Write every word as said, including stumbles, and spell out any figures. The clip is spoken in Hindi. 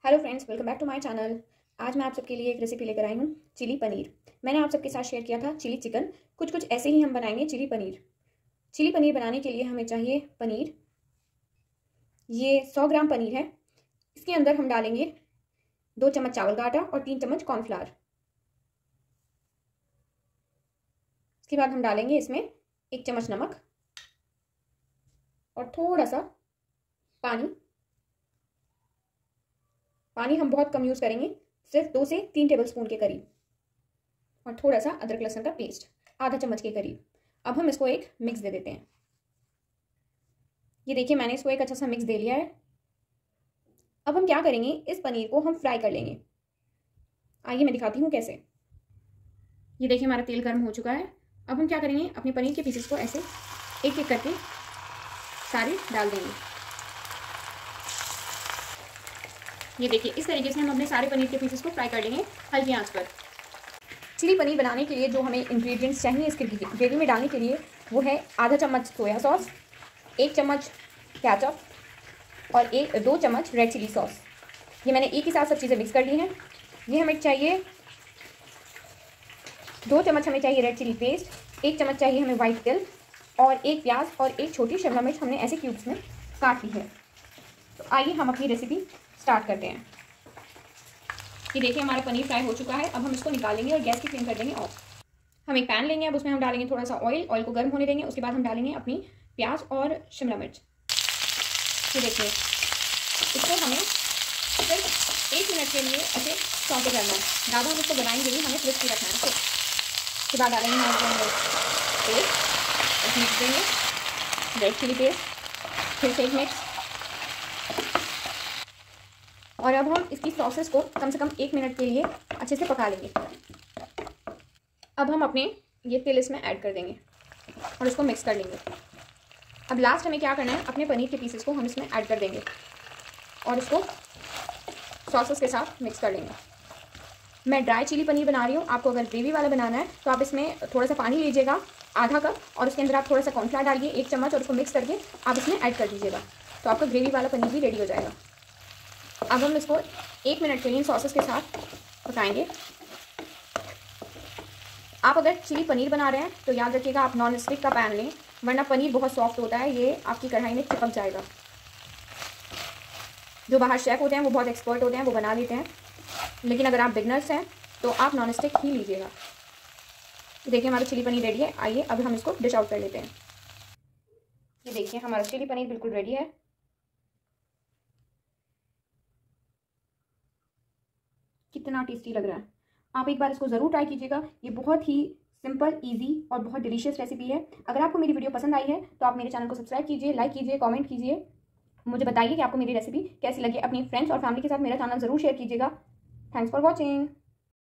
Hello friends, welcome back to my channel. आज मैं आप सबके लिए एक रेसिपी लेकर आई हूँ, चिली पनीर। मैंने आप सबके साथ शेयर किया था चिली चिकन। कुछ कुछ ऐसे ही हम बनाएंगे चिली पनीर। चिली पनीर बनाने के लिए हमें चाहिए पनीर। ये सौ ग्राम पनीर है। इसके अंदर हम डालेंगे दो चम्मच चावल का आटा और तीन चम्मच कॉर्नफ्लावर। इसके बाद हम डालेंगे इसमें एक चम्मच नमक और थोड़ा सा पानी। पानी हम बहुत कम यूज़ करेंगे, सिर्फ दो से तीन टेबलस्पून के करीब, और थोड़ा सा अदरक लहसुन का पेस्ट आधा चम्मच के करीब। अब हम इसको एक मिक्स दे देते हैं। ये देखिए, मैंने इसको एक अच्छा सा मिक्स दे लिया है। अब हम क्या करेंगे, इस पनीर को हम फ्राई कर लेंगे। आइए मैं दिखाती हूँ कैसे। ये देखिए, हमारा तेल गर्म हो चुका है। अब हम क्या करेंगे, अपने पनीर के पीसेस को ऐसे एक एक करके सारे डाल देंगे। ये देखिए, इस तरीके से हम अपने सारे पनीर के पीसेस को फ्राई कर लेंगे हल्की आंच पर। चिली पनीर बनाने के लिए जो हमें इंग्रेडिएंट्स चाहिए इसके ग्रेवी में डालने के लिए, वो है आधा चम्मच सोया सॉस, एक चम्मच केचप और एक दो चम्मच रेड चिली सॉस। ये मैंने एक ही साथ सब चीज़ें मिक्स कर ली हैं। ये हमें चाहिए दो चम्मच हमें चाहिए रेड चिली पेस्ट, एक चम्मच चाहिए हमें वाइट तिल, और एक प्याज और एक छोटी शिमला मिर्च हमने ऐसे क्यूब्स में काट ली है। तो आइए हम अपनी रेसिपी स्टार्ट करते हैं। ये देखिए, हमारा पनीर फ्राई हो चुका है। अब हम इसको निकालेंगे और गैस की फ्लेम कर देंगे ऑफ। हम एक पैन लेंगे। अब उसमें हम डालेंगे थोड़ा सा ऑयल। ऑयल को गर्म होने देंगे। उसके बाद हम डालेंगे अपनी प्याज और शिमला मिर्च। ये देखिए, इसको हमें सिर्फ एक मिनट के लिए ऐसे सौटे करना है। ज़्यादा हम इसको बनाएंगे नहीं, हमें क्रिस्पी रखना है। उसके बाद डालेंगे हम पेस्ट, मिक्स देंगे रेड चिली पेस्ट, फिर से एक मिक्स। और अब हम इसकी सॉसेस को कम से कम एक मिनट के लिए अच्छे से पका लेंगे। अब हम अपने ये तिल इसमें ऐड कर देंगे और इसको मिक्स कर लेंगे। अब लास्ट हमें क्या करना है, अपने पनीर के पीसेस को हम इसमें ऐड कर देंगे और इसको सॉसेस के साथ मिक्स कर लेंगे। मैं ड्राई चिली पनीर बना रही हूँ। आपको अगर ग्रेवी वाला बनाना है तो आप इसमें थोड़ा सा पानी लीजिएगा, आधा कप, और उसके अंदर आप थोड़ा सा कॉर्नफ्लावर डालिए एक चम्मच, और उसको मिक्स करके आप इसमें ऐड कर दीजिएगा। तो आपका ग्रेवी वाला पनीर भी रेडी हो जाएगा। अब हम इसको एक मिनट के लिए सॉसेस के साथ पकाएंगे। आप अगर चिली पनीर बना रहे हैं तो याद रखिएगा आप नॉन स्टिक का पैन लें, वरना पनीर बहुत सॉफ्ट होता है, ये आपकी कढ़ाई में चिपक जाएगा। जो बाहर शेफ होते हैं वो बहुत एक्सपर्ट होते हैं, वो बना लेते हैं, लेकिन अगर आप बिगनर्स हैं तो आप नॉन स्टिक ही लीजिएगा। देखिए, हमारा चिली पनीर रेडी है। आइए अब हम इसको डिश आउट कर लेते हैं। ये देखिए, हमारा चिली पनीर बिल्कुल रेडी है। कितना टेस्टी लग रहा है। आप एक बार इसको ज़रूर ट्राई कीजिएगा। ये बहुत ही सिंपल, इजी और बहुत डिलीशियस रेसिपी है। अगर आपको मेरी वीडियो पसंद आई है तो आप मेरे चैनल को सब्सक्राइब कीजिए, लाइक कीजिए, कमेंट कीजिए। मुझे बताइए कि आपको मेरी रेसिपी कैसी लगी। अपनी फ्रेंड्स और फैमिली के साथ मेरा चैनल ज़रूर शेयर कीजिएगा। Thanks for watching.